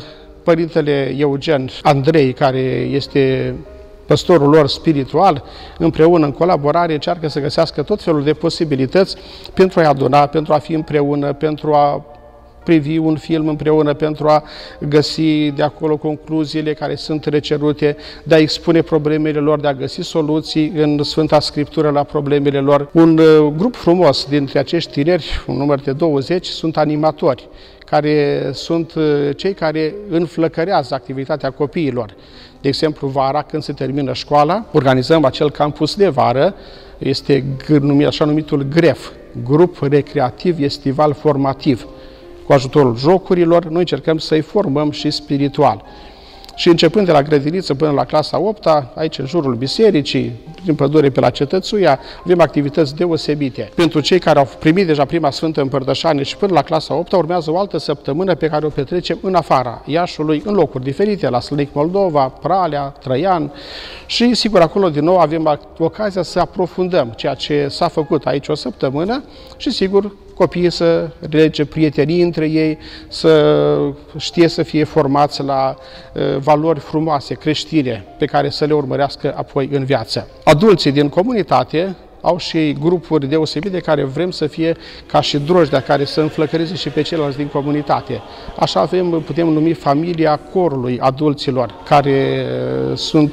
părintele Eugen Andrei, care este păstorul lor spiritual, împreună, în colaborare, încearcă să găsească tot felul de posibilități pentru a-i aduna, pentru a fi împreună, pentru a privi un film împreună, pentru a găsi de acolo concluziile care sunt recerute, de a expune problemele lor, de a găsi soluții în Sfânta Scriptură la problemele lor. Un grup frumos dintre acești tineri, un număr de douăzeci, sunt animatori, care sunt cei care înflăcărează activitatea copiilor. De exemplu, vara, când se termină școala, organizăm acel campus de vară, este numit, așa numitul GREF, Grup Recreativ Estival Formativ. Cu ajutorul jocurilor, noi încercăm să-i formăm și spiritual. Și începând de la grădiniță până la clasa a opta, aici în jurul bisericii, prin pădure pe la Cetățuia, avem activități deosebite. Pentru cei care au primit deja prima Sfântă Împărtășanie și până la clasa a opta, urmează o altă săptămână pe care o petrecem în afara Iașului, în locuri diferite, la Slănic Moldova, Pralea, Trăian, și sigur acolo din nou avem ocazia să aprofundăm ceea ce s-a făcut aici o săptămână și sigur copiii să relege prietenii între ei, să știe să fie formați la uh, valori frumoase, creștine, pe care să le urmărească apoi în viață. Adulții din comunitate au și grupuri deosebite care vrem să fie ca și drojdea care să înflăcăreze și pe ceilalți din comunitate. Așa avem, putem numi, familia corului adulților, care sunt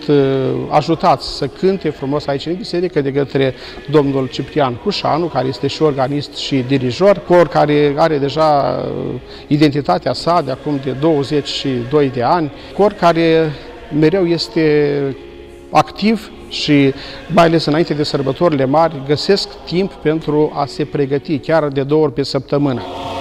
ajutați să cânte frumos aici în biserică de către domnul Ciprian Cușanu, care este și organist și dirijor, cor care are deja identitatea sa de acum de douăzeci și doi de ani, cor care mereu este activ și mai ales înainte de sărbătorile mari găsesc timp pentru a se pregăti chiar de două ori pe săptămână.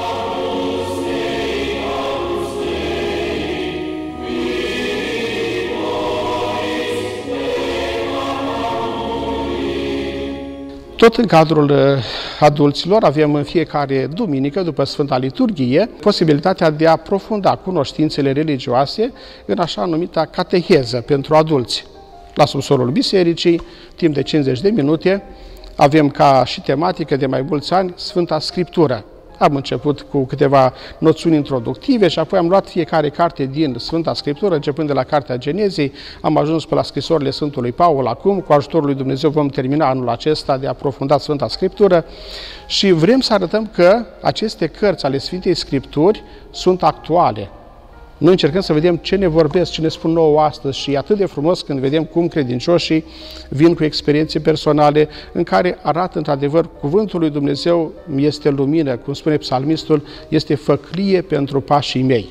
Tot în cadrul adulților avem în fiecare duminică, după Sfânta Liturghie, posibilitatea de a aprofunda cunoștințele religioase în așa numita cateheză pentru adulți. La subsolul bisericii, timp de cincizeci de minute, avem ca și tematică de mai mulți ani Sfânta Scriptură. Am început cu câteva noțiuni introductive și apoi am luat fiecare carte din Sfânta Scriptură, începând de la Cartea Genezei, am ajuns pe la scrisorile Sfântului Paul acum, cu ajutorul lui Dumnezeu vom termina anul acesta de aprofundat Sfânta Scriptură și vrem să arătăm că aceste cărți ale Sfintei Scripturi sunt actuale. Noi încercăm să vedem ce ne vorbesc, ce ne spun nouă astăzi și e atât de frumos când vedem cum credincioșii vin cu experiențe personale în care arată într-adevăr cuvântul lui Dumnezeu este lumină, cum spune psalmistul, este făclie pentru pașii mei.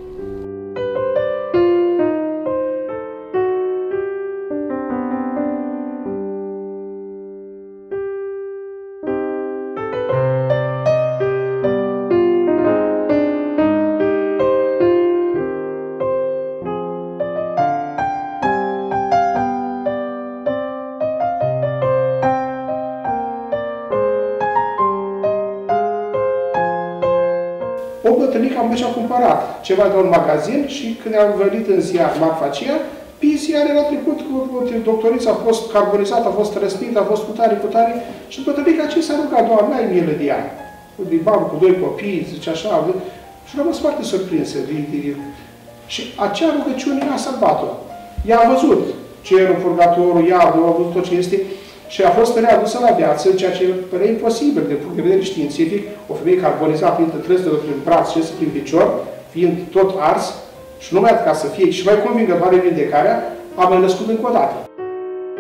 O bătrânică am și-a cumpărat ceva de un magazin și când am venit în ziar marfa aceea, pe ziar era trecut cu doctorița, a fost carbonizată, a fost răsnită, a fost cu tare, cu tare și bătrânica aceea s-a rugat, Doamne, ai milă de ea. De babă cu doi copii, zice așa, și am fost foarte surprinsă. De, de, de. Și acea rugăciune a salvat-o. Ea a văzut cerul, purgatorul, iadul, a văzut tot ce este și a fost readusă la viață, ceea ce părea imposibil de punct de vedere științific, o femeie carbonizată printre trăsătură prin braț și prin picior, fiind tot ars, și numai ca să fie și mai convingătoare vindecarea, a mai născut încă o dată.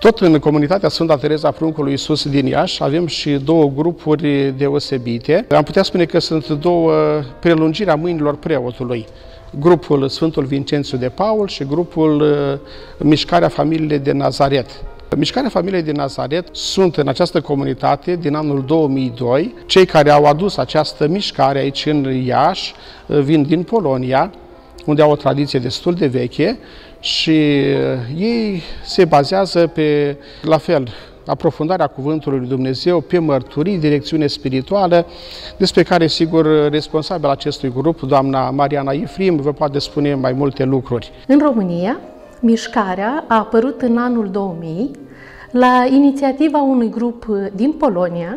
Tot în comunitatea Sfânta Tereza Pruncului Iisus din Iași avem și două grupuri deosebite. Am putea spune că sunt două prelungiri a mâinilor preotului. Grupul Sfântul Vincențiu de Paul și grupul Mișcarea Familiei de Nazaret. Mișcarea Familiei din Nazaret sunt în această comunitate din anul două mii doi. Cei care au adus această mișcare aici în Iași vin din Polonia, unde au o tradiție destul de veche și ei se bazează pe, la fel, aprofundarea Cuvântului lui Dumnezeu, pe mărturii, direcțiune spirituală, despre care, sigur, responsabil acestui grup, doamna Mariana Ifrim, vă poate spune mai multe lucruri. În România, mișcarea a apărut în anul două mii la inițiativa unui grup din Polonia,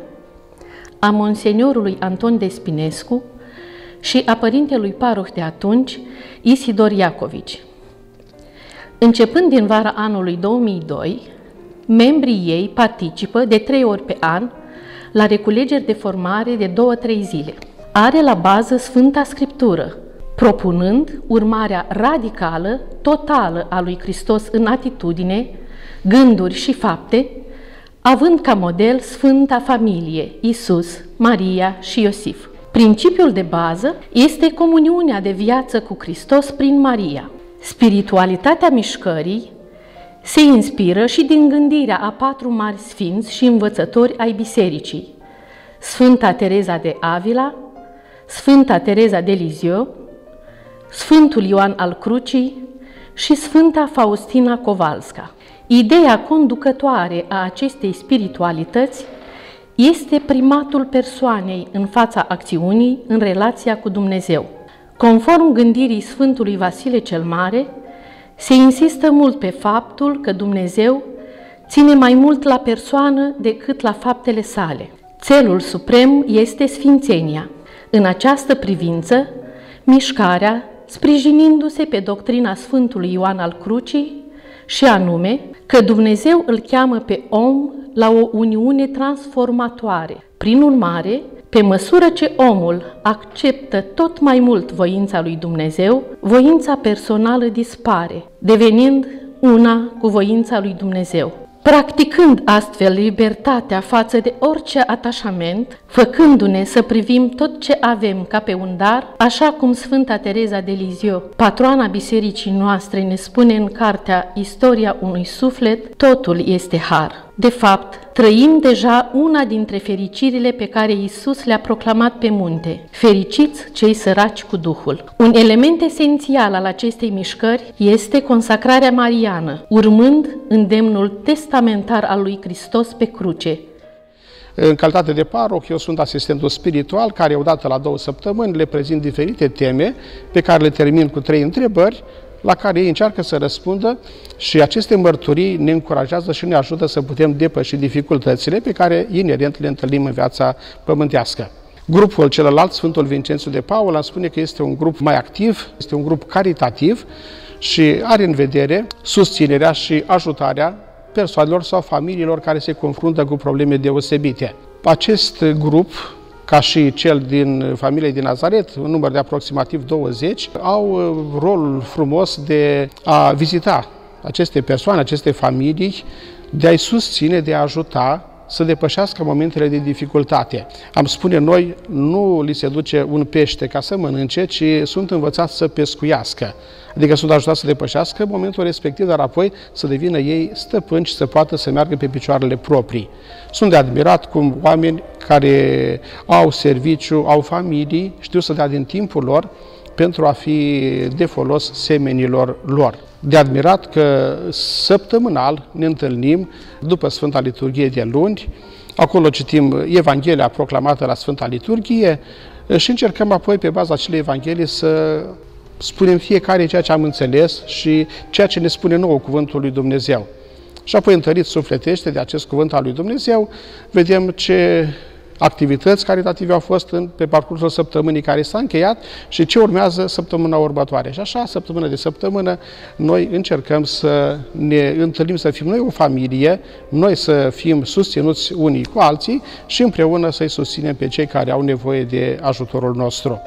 a monseniorului Anton Despinescu și a părintelui paroh de atunci, Isidor Iacovici. Începând din vara anului două mii doi, membrii ei participă de trei ori pe an la reculegeri de formare de două-trei zile. Are la bază Sfânta Scriptură, propunând urmarea radicală, totală a lui Hristos în atitudine, gânduri și fapte, având ca model Sfânta Familie, Iisus, Maria și Iosif. Principiul de bază este comuniunea de viață cu Hristos prin Maria. Spiritualitatea mișcării se inspiră și din gândirea a patru mari sfinți și învățători ai bisericii: Sfânta Tereza de Avila, Sfânta Tereza de Lisieux, Sfântul Ioan al Crucii și Sfânta Faustina Kowalska. Ideea conducătoare a acestei spiritualități este primatul persoanei în fața acțiunii în relația cu Dumnezeu. Conform gândirii Sfântului Vasile cel Mare, se insistă mult pe faptul că Dumnezeu ține mai mult la persoană decât la faptele sale. Țelul suprem este sfințenia. În această privință, mișcarea, sprijinindu-se pe doctrina Sfântului Ioan al Crucii, și anume că Dumnezeu îl cheamă pe om la o uniune transformatoare. Prin urmare, pe măsură ce omul acceptă tot mai mult voința lui Dumnezeu, voința personală dispare, devenind una cu voința lui Dumnezeu. Practicând astfel libertatea față de orice atașament, făcându-ne să privim tot ce avem ca pe un dar, așa cum Sfânta Tereza de Lisieux, patroana bisericii noastre, ne spune în cartea Istoria unui suflet, totul este har. De fapt, trăim deja una dintre fericirile pe care Iisus le-a proclamat pe munte: fericiți cei săraci cu Duhul. Un element esențial al acestei mișcări este consacrarea mariană, urmând îndemnul testamentar al lui Hristos pe cruce. În calitate de paroh, eu sunt asistentul spiritual care, odată la două săptămâni, le prezint diferite teme pe care le termin cu trei întrebări, la care ei încearcă să răspundă, și aceste mărturii ne încurajează și ne ajută să putem depăși dificultățile pe care inerent le întâlnim în viața pământească. Grupul celălalt, Sfântul Vincențiu de Paul, am spune că este un grup mai activ, este un grup caritativ și are în vedere susținerea și ajutarea persoanelor sau familiilor care se confruntă cu probleme deosebite. Acest grup, ca și cel din familiei din Nazaret, un număr de aproximativ douăzeci, au rolul frumos de a vizita aceste persoane, aceste familii, de a-i susține, de a ajuta să depășească momentele de dificultate. Am spune noi, nu li se duce un pește ca să mănânce, ci sunt învățați să pescuiască. Adică sunt ajutați să depășească momentul respectiv, dar apoi să devină ei stăpâni și să poată să meargă pe picioarele proprii. Sunt de admirat cum oameni care au serviciu, au familii, știu să dea din timpul lor pentru a fi de folos semenilor lor. De admirat că săptămânal ne întâlnim după Sfânta Liturghie de luni, acolo citim Evanghelia proclamată la Sfânta Liturghie și încercăm apoi pe baza acelei Evanghelii să spunem fiecare ceea ce am înțeles și ceea ce ne spune nouă Cuvântul lui Dumnezeu. Și apoi, întăriți sufletește de acest cuvânt al lui Dumnezeu, vedem ce activități caritative au fost în, pe parcursul săptămânii care s-a încheiat și ce urmează săptămâna următoare. Și așa, săptămână de săptămână, noi încercăm să ne întâlnim, să fim noi o familie, noi să fim susținuți unii cu alții și împreună să-i susținem pe cei care au nevoie de ajutorul nostru.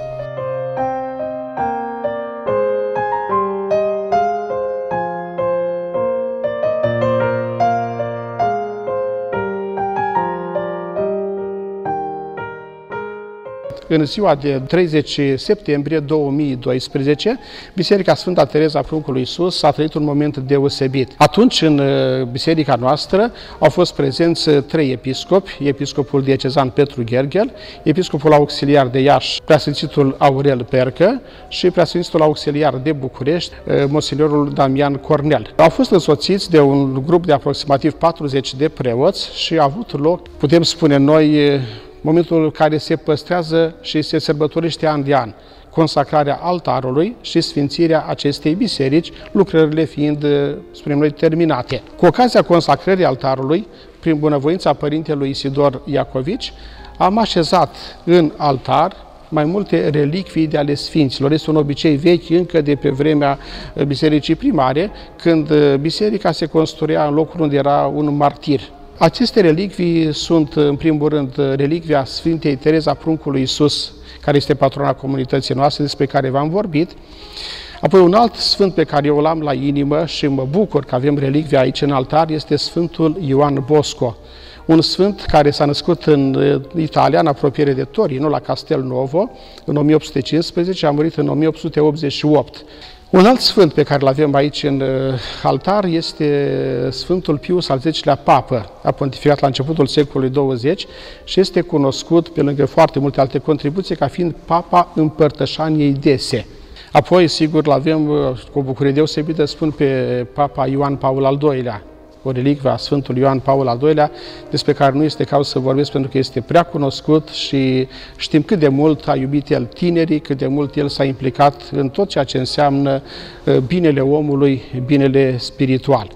în ziua de treizeci septembrie două mii doisprezece, Biserica Sfânta Tereza Pruncului Iisus a trăit un moment deosebit. Atunci, în biserica noastră, au fost prezenți trei episcopi, episcopul diecezan Petru Gherghel, episcopul auxiliar de Iași, preasfințitul Aurel Percă și preasfințitul auxiliar de București, Monseniorul Damian Cornel. Au fost însoțiți de un grup de aproximativ patruzeci de preoți și a avut loc, putem spune noi, momentul în care se păstrează și se sărbătorește an de an consacrarea altarului și sfințirea acestei biserici, lucrările fiind, spunem noi, terminate. Cu ocazia consacrării altarului, prin bunăvoința Părintelui Isidor Iacovici, am așezat în altar mai multe relicvii de ale Sfinților. Este un obicei vechi încă de pe vremea bisericii primare, când biserica se construia în locul unde era un martir. Aceste relicvii sunt, în primul rând, relicvia Sfintei Tereza Pruncului Iisus, care este patrona comunității noastre, despre care v-am vorbit. Apoi un alt sfânt pe care eu l-am la inimă și mă bucur că avem relicvia aici în altar este Sfântul Ioan Bosco, un sfânt care s-a născut în Italia, în apropiere de Torino, la Castelnuovo, în o mie opt sute cincisprezece, a murit în o mie opt sute optzeci și opt. Un alt sfânt pe care îl avem aici în altar este Sfântul Pius al zecilea Papă, a pontificat la începutul secolului douăzeci și este cunoscut, pe lângă foarte multe alte contribuții, ca fiind Papa Împărtășaniei Dese. Apoi, sigur, l-avem cu o bucurie deosebită, spun, pe Papa Ioan Paul al doilea, o relicvie a Sfântului Ioan Paul al doilea, despre care nu este caz să vorbesc pentru că este prea cunoscut și știm cât de mult a iubit el tinerii, cât de mult el s-a implicat în tot ceea ce înseamnă binele omului, binele spiritual.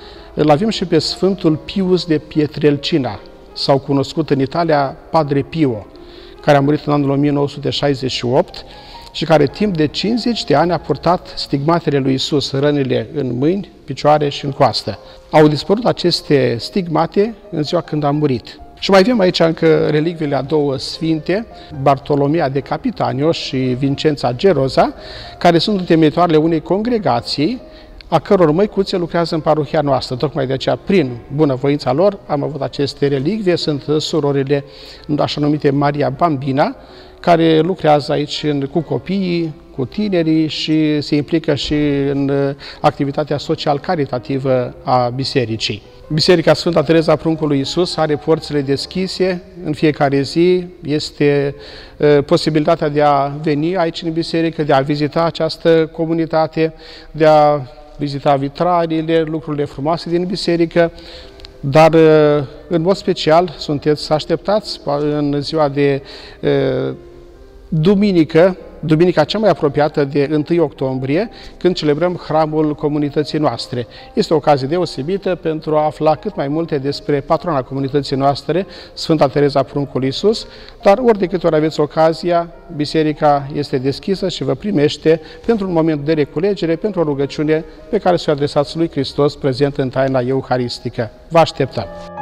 Îl avem și pe Sfântul Pius de Pietrelcina, sau cunoscut în Italia Padre Pio, care a murit în anul o mie nouă sute șaizeci și opt și care timp de cincizeci de ani a purtat stigmatele lui Iisus, rănile în mâini, picioare și în coastă. Au dispărut aceste stigmate în ziua când a murit. Și mai avem aici încă relicviile a două sfinte, Bartolomea de Capitanio și Vincența Geroza, care sunt întemeitoarele unei congregații a căror măicuțe lucrează în parohia noastră. Tocmai de aceea, prin bunăvoința lor, am avut aceste relicvie. Sunt surorile așa numite Maria Bambina, care lucrează aici cu copiii, cu tinerii și se implică și în activitatea social-caritativă a bisericii. Biserica Sfânta Tereza Pruncului Iisus are porțile deschise în fiecare zi. Este uh, posibilitatea de a veni aici în biserică, de a vizita această comunitate, de a vizita vitrariile, lucrurile frumoase din biserică, dar în mod special sunteți așteptați în ziua de uh, duminică, duminica cea mai apropiată de întâi octombrie, când celebrăm hramul comunității noastre. Este o ocazie deosebită pentru a afla cât mai multe despre patrona comunității noastre, Sfânta Tereza Pruncului Iisus, dar ori de câte ori aveți ocazia, biserica este deschisă și vă primește pentru un moment de reculegere, pentru o rugăciune pe care să o adresați lui Hristos prezent în taina euharistică. Vă așteptăm!